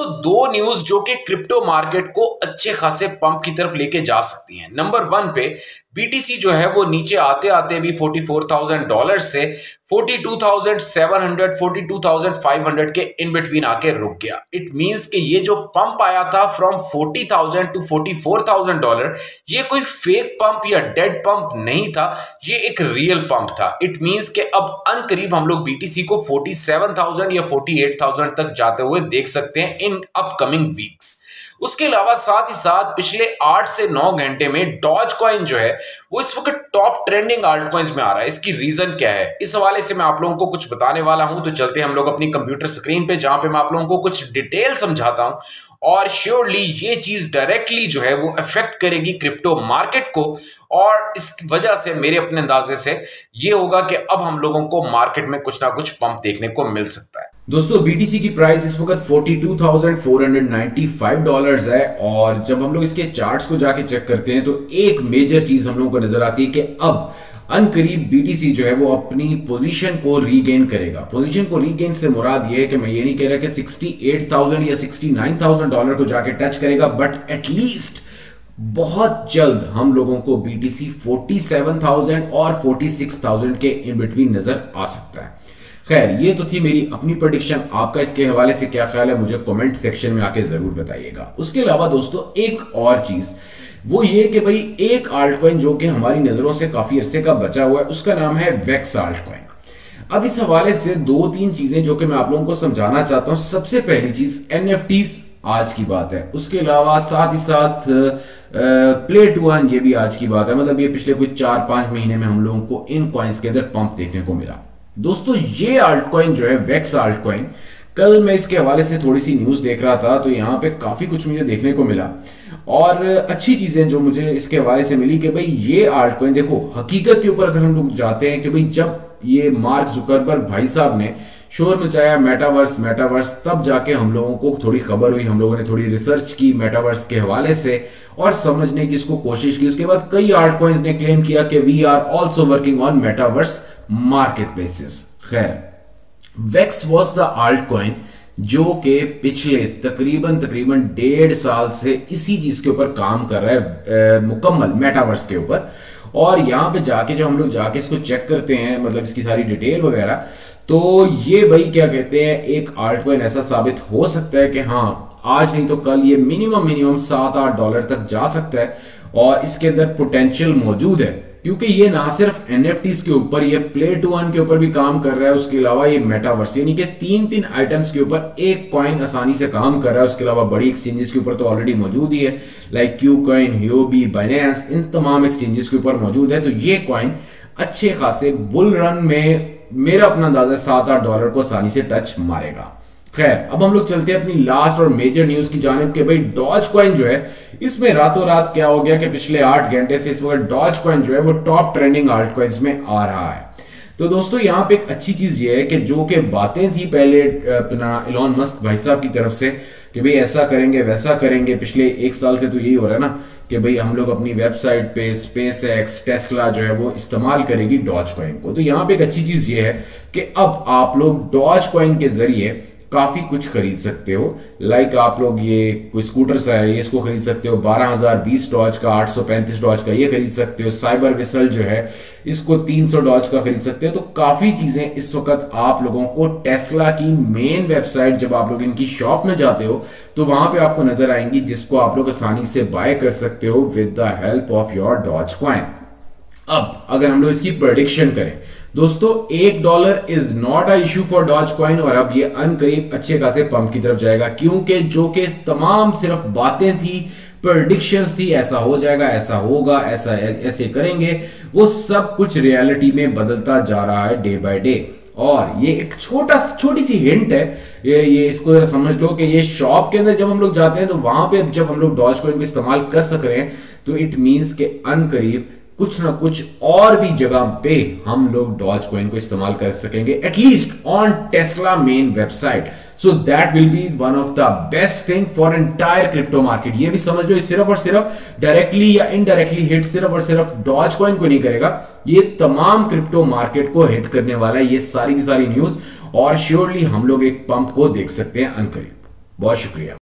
तो दो न्यूज जो कि क्रिप्टो मार्केट को अच्छे खासे पंप की तरफ लेके जा सकती हैं। नंबर वन पे बीटीसी जो है वो नीचे आते आते भी $44,000 से 42,700 42,500 के इन बिटवीन आके रुक गया। इट मींस कि ये जो पंप आया था फ्रॉम 40,000 टू $44,000, ये कोई फेक पंप या डेड पंप नहीं था, ये एक रियल पंप था। इट मींस कि अब अनकरीब हम लोग बीटीसी को 47,000 या 48,000 तक जाते हुए देख सकते हैं इन अपकमिंग वीक्स। उसके अलावा साथ ही साथ पिछले 8 से 9 घंटे में डॉज कॉइन जो है वो इस वक्त टॉप ट्रेंडिंग आल्ट कॉइन्स में आ रहा है। इसकी रीजन क्या है, इस हवाले से मैं आप लोगों को कुछ बताने वाला हूं। तो चलते हैं हम लोग अपनी कंप्यूटर स्क्रीन पे, जहां पे मैं आप लोगों को कुछ डिटेल समझाता हूं। और श्योरली ये चीज डायरेक्टली जो है वो अफेक्ट करेगी क्रिप्टो मार्केट को, और इस वजह से मेरे अपने अंदाजे से ये होगा कि अब हम लोगों को मार्केट में कुछ ना कुछ पंप देखने को मिल सकता है। दोस्तों बीटीसी की प्राइस इस वक्त $42,495 है, और जब हम लोग इसके चार्ट्स को जाके चेक करते हैं तो एक मेजर चीज हम लोगों को नजर आती है कि अब अनकरीब बीटीसी जो है वो अपनी पोजीशन को रीगेन करेगा। पोजीशन को रीगेन से मुराद ये है कि मैं ये नहीं कह रहा कि 68,000 या $69,000 को जाके टच करेगा, बट एटलीस्ट बहुत जल्द हम लोगों को बीटीसी 47,000 और 46,000 के इन बिटवीन नजर आ सकता है। खैर, ये तो थी मेरी अपनी प्रेडिक्शन। आपका इसके हवाले से क्या ख्याल है मुझे कमेंट सेक्शन में आके जरूर बताइएगा। उसके अलावा दोस्तों एक और चीज वो ये कि भाई एक आल्ट कॉइन जो कि हमारी नजरों से काफी अरसे का बचा हुआ है, उसका नाम है वेक्स आल्ट कॉइन। अब इस हवाले से दो तीन चीजें जो कि मैं आप लोगों को समझाना चाहता हूं। सबसे पहली चीज एनएफटीज आज की बात है, उसके अलावा साथ ही साथ प्ले टू अर्न ये भी आज की बात है। मतलब ये पिछले कुछ 4-5 महीने में हम लोगों को इन कॉइन्स के अंदर पंप देखने को मिला। दोस्तों ये आल्ट कॉइन जो है वेक्स आल्ट कॉइन, कल मैं इसके हवाले से थोड़ी सी न्यूज देख रहा था तो यहाँ पे काफी कुछ मुझे देखने को मिला, और अच्छी चीजें जो मुझे इसके हवाले से मिली कि भाई ये आल्ट कॉइन देखो, हकीकत के ऊपर अगर हम लोग जाते हैं कि भाई जब ये मार्क जुकरबर्ग भाई साहब ने शोर मचाया मेटावर्स, तब जाके हम लोगों को थोड़ी खबर हुई, हम लोगों ने थोड़ी रिसर्च की मेटावर्स के हवाले से और समझने की इसको कोशिश की। उसके बाद कई आल्ट कॉइन्स ने क्लेम किया कि we are also working on metaverse market places. खैर, वेक्स वॉज द आल्ट कॉइन जो कि पिछले तकरीबन 1.5 साल से इसी चीज के ऊपर काम कर रहा है, मुकम्मल मेटावर्स के ऊपर। और यहां पे जाके जब हम लोग जाके इसको चेक करते हैं, मतलब इसकी सारी डिटेल वगैरह, तो ये भाई क्या कहते हैं, एक आल्ट कॉइन ऐसा साबित हो सकता है कि हाँ आज नहीं तो कल ये मिनिमम $7-8 तक जा सकता है, और इसके अंदर पोटेंशियल मौजूद है क्योंकि ये ना सिर्फ एनएफटीज के ऊपर, ये प्ले टू अर्न के ऊपर भी काम कर रहा है। उसके अलावा ये मेटावर्स, यानी कि तीन आइटम्स के ऊपर एक कॉइन आसानी से काम कर रहा है। उसके अलावा बड़ी एक्सचेंजेस के ऊपर तो ऑलरेडी मौजूद ही है, like Q coin, Huobi, Binance, इन तमाम एक्सचेंजेस के ऊपर मौजूद है। तो ये कॉइन अच्छे खासे बुल रन में मेरा अपना अंदाजा $7-8 को आसानी से टच मारेगा। खैर, अब हम लोग चलते हैं अपनी लास्ट और मेजर न्यूज की जानिब के भाई डॉज कॉइन जो है, इसमें रातों रात क्या हो गया कि पिछले 8 घंटे से इस वक्त डॉज कॉइन जो है वो टॉप ट्रेंडिंग आल्ट कॉइन्स में आ रहा है। तो दोस्तों यहाँ पे एक अच्छी चीज ये है कि जो कि बातें थी पहले अपना इलॉन मस्क भाई साहब की तरफ से कि भाई ऐसा करेंगे वैसा करेंगे, पिछले 1 साल से तो यही हो रहा है ना कि भाई हम लोग अपनी वेबसाइट पे स्पेस एक्स, टेस्ला जो है वो इस्तेमाल करेगी डॉज कॉइन को। तो यहाँ पे एक अच्छी चीज ये है कि अब आप लोग डॉज कॉइन के जरिए काफी कुछ खरीद सकते हो। लाइक आप लोग ये कोई स्कूटर्स है, ये इसको खरीद सकते हो 12,020 डॉज का, 835 डॉज का ये खरीद सकते हो। साइबर विसल जो है इसको 300 डॉज का खरीद सकते हो। तो काफी चीजें इस वक्त आप लोगों को टेस्ला की मेन वेबसाइट, जब आप लोग इनकी शॉप में जाते हो तो वहां पे आपको नजर आएंगी, जिसको आप लोग आसानी से बाय कर सकते हो with the help of your Doge coin. अब अगर हम लोग इसकी प्रेडिक्शन करें दोस्तों, $1 is not a issue for Doge coin, और अब ये अनकरीब अच्छे खासे पंप की तरफ जाएगा, क्योंकि जो कि तमाम सिर्फ बातें थी, प्रेडिक्शंस थी, ऐसा हो जाएगा, ऐसा होगा, ऐसा ऐसे करेंगे, वो सब कुछ रियलिटी में बदलता जा रहा है डे बाय डे। और ये एक छोटी सी हिंट है, ये इसको जरा समझ लो कि ये शॉप के अंदर जब हम लोग जाते हैं तो वहां पे जब हम लोग डॉज कॉइन को इस्तेमाल कर सक रहे हैं, तो इट मींस के अनकरीब कुछ ना कुछ और भी जगह पे हम लोग डॉज कॉइन को इस्तेमाल कर सकेंगे, at least on Tesla main website. So that will be one of the best thing for entire crypto market. ये भी समझ लो, सिर्फ और सिर्फ डायरेक्टली या इनडायरेक्टली हिट सिर्फ और सिर्फ डॉज कॉइन को नहीं करेगा, ये तमाम क्रिप्टो मार्केट को हिट करने वाला है ये सारी की सारी न्यूज, और श्योरली हम लोग एक पंप को देख सकते हैं अनकरीब। बहुत शुक्रिया।